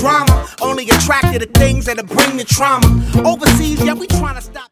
drama. Only attracted to things that'll bring the trauma. Overseas, yeah, we tryna stop.